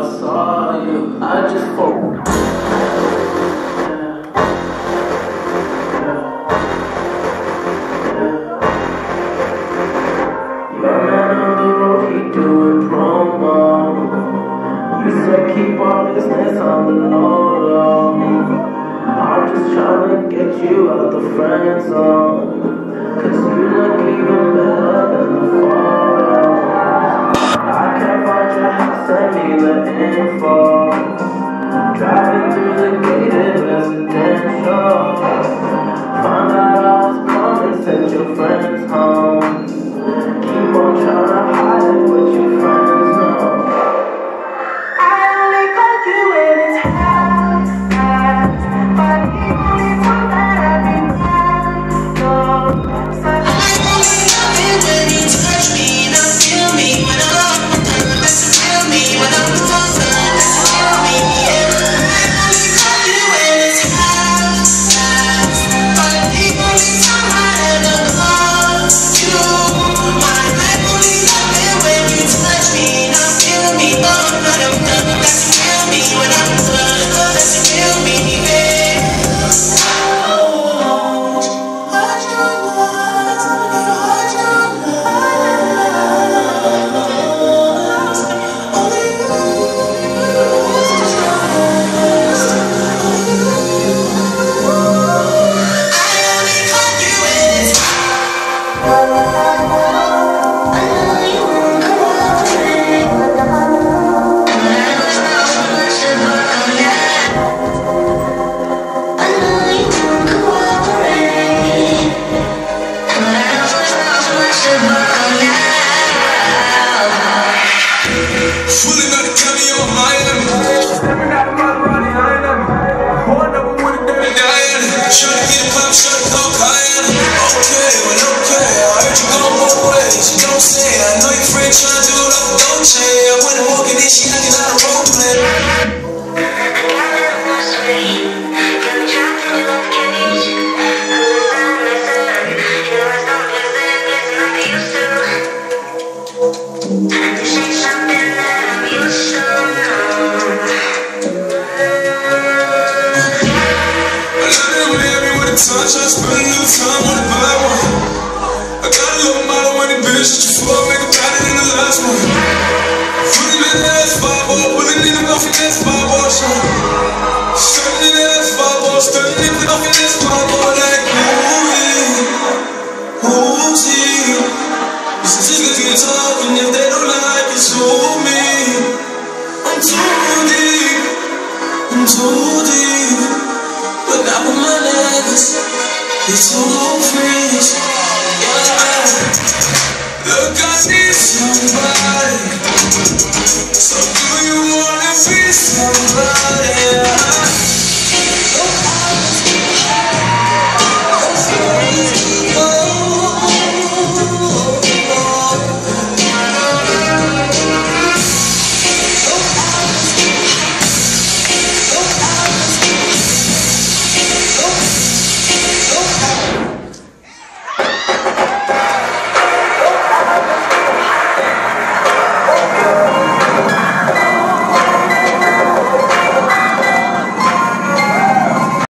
saw you, I just focused. Your man on the road, he doing promo. You said keep our business on the low. I'm just trying to get you out the friend zone, 'cause you look even better than the photo. I can't find your house, send me the info. Driving through the gated residential. Found out I was coming, sent your friends home. Keep on trying to hide it, but your friends know. I only called you when it's half, but the only time that I've been mad, no. So I only love it when you touch me and I feel me when I'm up. That's to feel me when I'm up. That's to feel me, yeah. I only called you when it's half, but the only time I ever loved you. My life only love it when you touch me and I feel me. That's to feel me when I'm up. That's to feel me, yeah. Fooling on the county on Miami. Stepping out of Maserati, I ain't never. Pouring up with a dirty Diana. Trying to get a pop, shot a coke, Diana. Okay, well, okay. I heard you go both ways. You don't say. I know your friend trying to do it up, don't change. I went walking in, she acting out a role play. Touch, I spend a little time on the buy one. I got a little model when the bitch that you fuck, make it better than the last one. Putting in the S5 ball, pulling in the muffin S5 ball, son. Stunning in the S5 ball, stunning in the muffin S5 ball, like who's he? These niggas get tough, and if they don't like it, so me. I'm too deep, but not with my niggas. It's all freeze, yeah. Look, I need somebody.